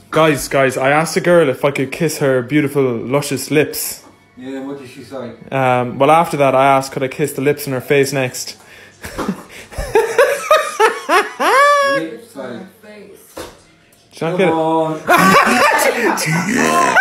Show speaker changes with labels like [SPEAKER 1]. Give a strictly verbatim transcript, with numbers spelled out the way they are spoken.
[SPEAKER 1] Guys, guys, I asked a girl if I could kiss her beautiful, luscious lips.
[SPEAKER 2] Yeah, what did she say?
[SPEAKER 1] Um, well, after that, I asked could I kiss the lips on her face next.
[SPEAKER 2] Lips on her face.
[SPEAKER 1] Did you not get it?